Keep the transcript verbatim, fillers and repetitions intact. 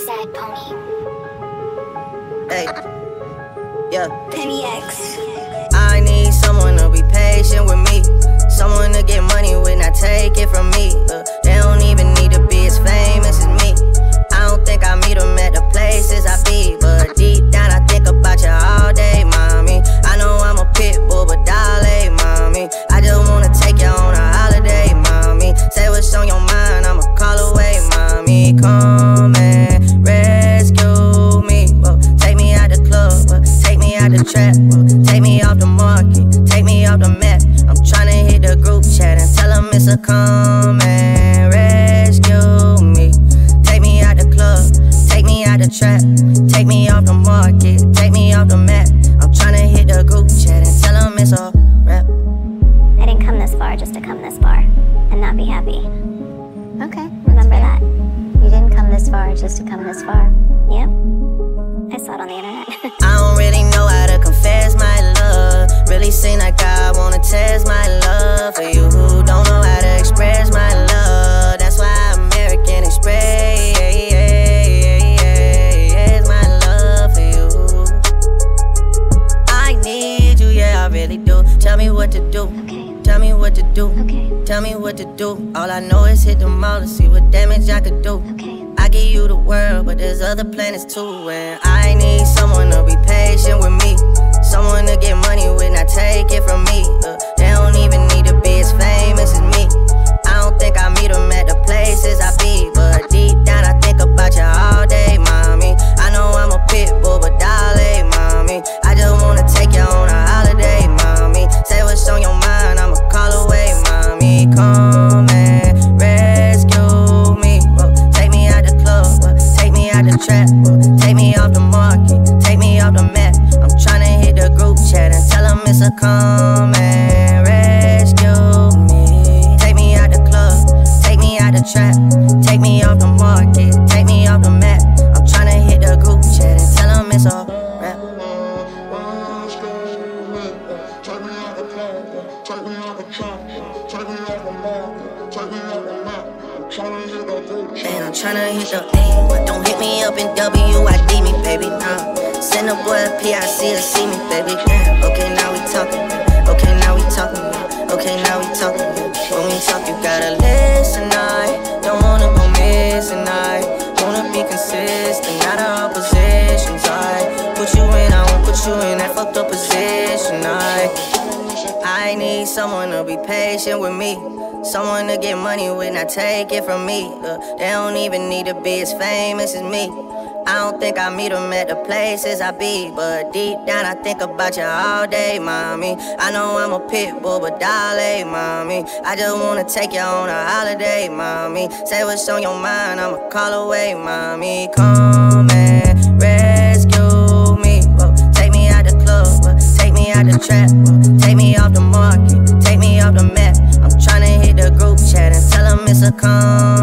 Sad pony. Hey, yeah. Penny X. I need someone to be patient with me, someone to get money when I take it from me. Uh, they don't even need to be as famous as me. I don't think I meet them at the places I be, but deep down I think about you all day, mommy. I know I'm a pit bull, but dolly, mommy. I just wanna take you on a holiday, mommy. Say what's on your mind, I'ma call away, mommy. Come and rescue me. Whoa, take me out the club, whoa, take me out the trap, whoa, take me off the market, take me off the map. I'm tryna hit the group chat and tell them it's a come and rescue me. Take me out the club, take me out the trap, take me off the market, take me off the map. I'm tryna hit the group chat and tell them it's a rap. I didn't come this far just to come this far and not be happy. Okay, Remember that? you didn't come this far just to come this far. Yep. I saw it on the internet. I don't really know how to confess my love. Really seem like I wanna test my love for you who don't know how to express my love. That's why American Express my love for you. I need you, yeah, I really do. Tell me what to do. Okay. Tell me what to do. Okay. Tell me what to do. All I know is hit the mall to see what damage I could do. Okay. I give you the world, but there's other planets too. And I need someone to be patient with me, someone to get money when I take it from me. Uh, they don't even need to be as famous as me. I don't think I meet them at the places I be, but deep down I think about you all day, mommy. I know I'm a pit bull, but dolly, mommy. I just wanna take you on a holiday, mommy. Say what's on your mind, I'ma call away, mommy. Come and rescue me. Whoa, take me out the club, whoa, take me out the trap, whoa, take me off the market, take me off the map. I'm tryna hit the group chat and tell them it's a come and rescue me. Take me out the club, take me out the trap, take me off the market, take me off the map. I'm tryna hit the group chat and tell them it's a rap. Take me out the club, take me out the trap, take me out the market, take me out the map. Tryna hit the group chat. And I'm tryna hit the A. Don't hit me up in W I D me, baby. Nah. Send a boy a P I C to see me, baby. Damn. Okay, now we talking. Okay, now we talking. Okay, now we talking. When we talk, you gotta listen. I don't wanna go missing. I wanna be consistent, not all positions. I put you in, I won't put you in that fucked up position. I I need someone to be patient with me, someone to get money when I take it from me. Uh, they don't even need to be as famous as me. I don't think I meet them at the places I be, but deep down I think about you all day, mommy. I know I'm a pit bull, but dolly, mommy. I just wanna take you on a holiday, mommy. Say what's on your mind, I'ma call away, mommy. Come and rescue me. Whoa, take me out the club, whoa, take me out the trap, whoa, take me off the market, take me off the map. I'm tryna hit the group chat and tell them it's a come